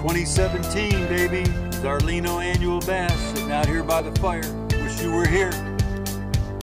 2017, baby. Zarlino Annual Bash, sitting out here by the fire. Wish you were here.